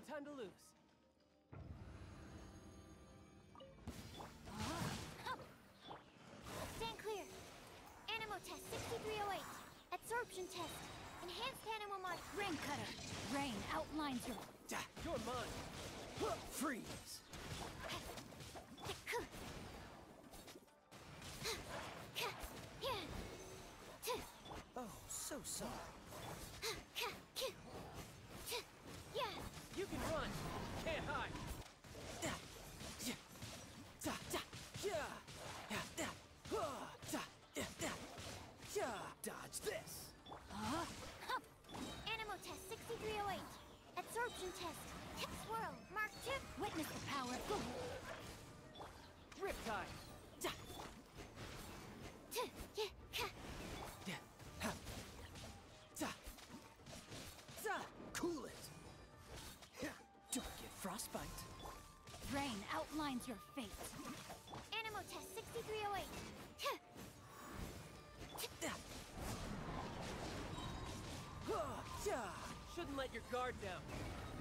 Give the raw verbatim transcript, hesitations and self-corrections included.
time to lose. Stand clear. Animal test sixty-three oh eight. Absorption test. Enhanced animal mod. Rain cutter. Rain outlines your... You're mine. Freeze. Oh, so sorry. You can run. Can't hide. Dodge this. Huh? Animal test sixty-three oh eight. Absorption test. Swirl. Mark two. Witness the power. Go. Riptide. Cool it. Don't get frostbite. Rain outlines your fate. Animal test sixty-three oh eight. Shouldn't let your guard down.